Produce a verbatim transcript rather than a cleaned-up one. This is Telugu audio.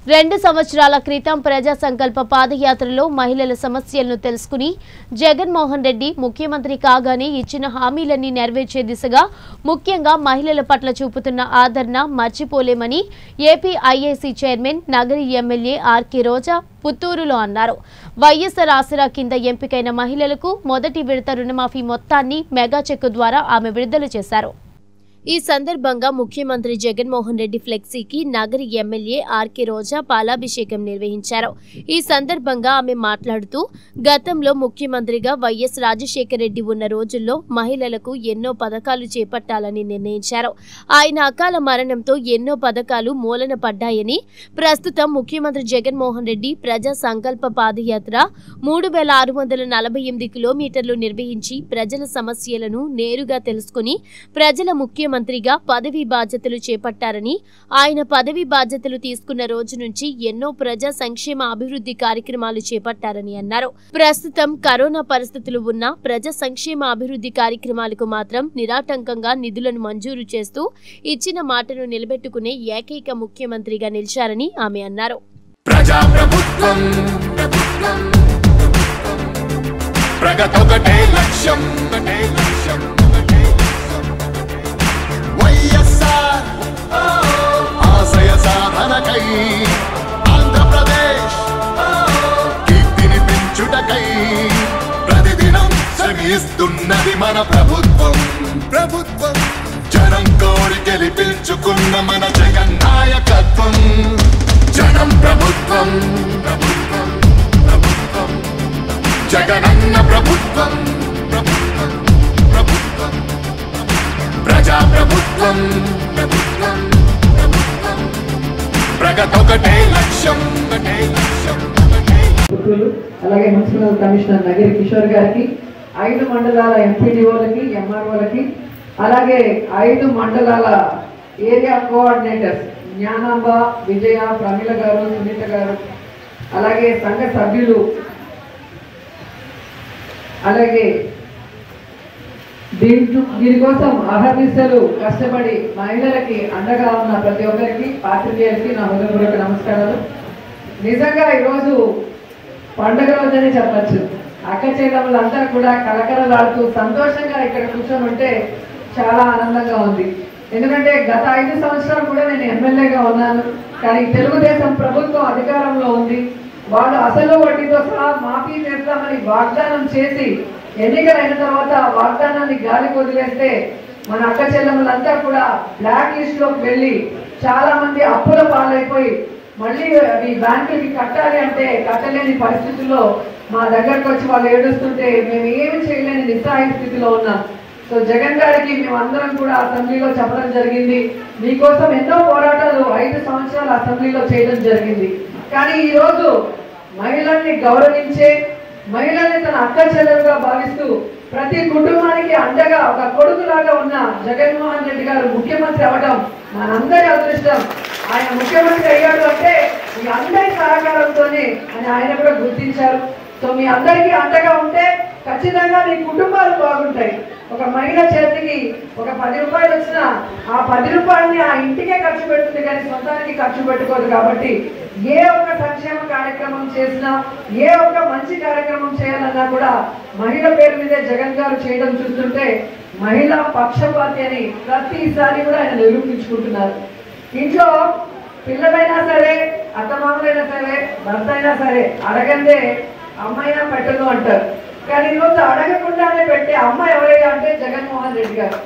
రెండు సంవత్సరాల క్రితం ప్రజా సంకల్ప పాదయాత్రలో మహిళల సమస్యలను తెలుసుకుని జగన్మోహన్ రెడ్డి ముఖ్యమంత్రి కాగానే ఇచ్చిన హామీలన్నీ నెరవేర్చే దిశగా ముఖ్యంగా మహిళల పట్ల చూపుతున్న ఆదరణ మర్చిపోలేమని AP IAC chairman Nagari MLA RK Roja పుత్తూరులో అన్నారు. వైఎస్ఆర్ ఆసరా కింద ఎంపికైన మహిళలకు మొదటి విడత రుణమాఫీ మొత్తాన్ని మెగా చెక్కు ద్వారా ఆమె విడుదల చేశారు. ఈ సందర్భంగా ముఖ్యమంత్రి జగన్మోహన్ రెడ్డి ఫ్లెక్సీకి నగరి ఎమ్మెల్యే ఆర్కే రోజా పాలాభిషేకం నిర్వహించారు. ఈ సందర్భంగా ఆమె మాట్లాడుతూ గతంలో ముఖ్యమంత్రిగా వైఎస్ రాజశేఖర రెడ్డి ఉన్న రోజుల్లో మహిళలకు ఎన్నో పథకాలు చేపట్టాలని నిర్ణయించారు. ఆయన అకాల మరణంతో ఎన్నో పథకాలు మూలన పడ్డాయని, ప్రస్తుతం ముఖ్యమంత్రి జగన్మోహన్ రెడ్డి ప్రజా సంకల్ప పాదయాత్ర మూడు వేల ఆరు వందల నలభై ఎనిమిది కిలోమీటర్లు నిర్వహించి ప్రజల సమస్యలను నేరుగా తెలుసుకుని ప్రజల ముఖ్య మంత్రిగా పదవి బాధ్యతలు చేపట్టారని, ఆయన పదవి బాధ్యతలు తీసుకున్న రోజు నుంచి ఎన్నో ప్రజా సంక్షేమ అభివృద్ధి కార్యక్రమాలు చేపట్టారని అన్నారు. ప్రస్తుతం కరోనా పరిస్థితులు ఉన్న ప్రజా సంక్షేమ అభివృద్ధి కార్యక్రమాలకు మాత్రం నిరాటంకంగా నిధులను మంజూరు చేస్తూ ఇచ్చిన మాటను నిలబెట్టుకునే ఏకైక ముఖ్యమంత్రిగా నిలిచారని ఆమె అన్నారు. Andhra Pradesh కీర్తిని పెంచుటకై ప్రతిదినం శ్రమిస్తున్నది మన ప్రభుత్వం ప్రభుత్వం జనం కోరి గెలిపించుకున్న మన జగన్ నాయకత్వం. జనం ప్రభుత్వం ప్రభుత్వం ప్రభుత్వం జగనన్న ప్రభుత్వం ప్రభుత్వం ప్రభుత్వం ప్రజా ప్రభుత్వం ప్రభుత్వం అలాగే మున్సిపల్ కమిషనర్ నగరి కిషోర్ గారికి, ఐదు మండలాల ఎంపీడీఓలకి, ఎంఆర్ఓలకి, అలాగే ఐదు మండలాల ఏరియా కోఆర్డినేటర్స్ జ్ఞానాంబ, విజయ, ప్రమిళ గారు, సునీత గారు, అలాగే సంఘ సభ్యులు, అలాగే దీంట్లో దీనికోసం అహర్నిశలు కష్టపడి మహిళలకి అండగా ఉన్న ప్రతి ఒక్కరికి, పాత్రికేయులకి నా హృదయపూర్వక నమస్కారాలు. నిజంగా ఈరోజు పండుగ రోజనే చెప్పచ్చు. అక్క చెల్లెమ్మలంతా కూడా కలకలలాడుతూ సంతోషంగా ఇక్కడ కూర్చొని ఉంటే చాలా ఆనందంగా ఉంది. ఎందుకంటే గత ఐదు సంవత్సరాలు కూడా నేను ఎమ్మెల్యేగా ఉన్నాను, కానీ తెలుగుదేశం ప్రభుత్వం అధికారంలో ఉంది. వాళ్ళు అసలు వడ్డీతో సహా మాఫీ చేస్తామని వాగ్దానం చేసి ఎన్నికలైన తర్వాత వాగ్దానాన్ని గాలికి వదిలేస్తే మన అక్క చెల్లెమ్మలంతా కూడా బ్లాక్ లిస్ట్ లోకి వెళ్ళి చాలా మంది అప్పుల పాలైపోయి మళ్ళీ అవి బ్యాంకులకి కట్టాలి అంటే కట్టలేని పరిస్థితుల్లో మా దగ్గరకు వచ్చి వాళ్ళు ఏడుస్తుంటే మేము ఏమి చేయలేని నిస్సహాయ స్థితిలో ఉన్నాం. సో జగన్ గారికి మేము అందరం కూడా అసెంబ్లీలో చెప్పడం జరిగింది, మీకోసం ఎన్నో పోరాటాలు ఐదు సంవత్సరాలు అసెంబ్లీలో చేయడం జరిగింది. కానీ ఈరోజు మహిళల్ని గౌరవించే, మహిళల్ని తన అక్క చెల్లెలుగా భావిస్తూ ప్రతి కుటుంబానికి అండగా ఒక కొడుకులాగా ఉన్న జగన్మోహన్ రెడ్డి గారు ముఖ్యమంత్రి అవ్వడం మనందరి అదృష్టం. ఆయన ముఖ్యమంత్రి అయ్యాడు అంటే మీ అందరి సహకారంతోనే అని ఆయన కూడా గుర్తించారు. సో మీ అందరికీ అండగా ఉంటే ఖచ్చితంగా మీ కుటుంబాలు బాగుంటాయి. ఒక మహిళ చేతికి ఒక పది రూపాయలు వచ్చినా ఆ పది రూపాయలని ఆ ఇంటికే ఖర్చు పెడుతుంది, కానీ సొంతానికి ఖర్చు పెట్టుకోదు. కాబట్టి ఏ ఒక్క సంక్షేమ కార్యక్రమం చేసినా, ఏ ఒక్క మంచి కార్యక్రమం చేయాలన్నా కూడా మహిళ పేరు మీదే జగన్ గారు చేయడం చూస్తుంటే మహిళా పక్షపాతి అని ప్రతిసారి కూడా ఆయన నిరూపించుకుంటున్నారు. ఇంట్లో పిల్లలైనా సరే, అత్తమామలైనా సరే, భర్త అయినా సరే అడగందే అమ్మాయినా పెట్టను అంటారు. కానీ ఈరోజు అడగకుండానే పెట్టే అమ్మాయి ఎవరైనా అంటే జగన్మోహన్ రెడ్డి గారు.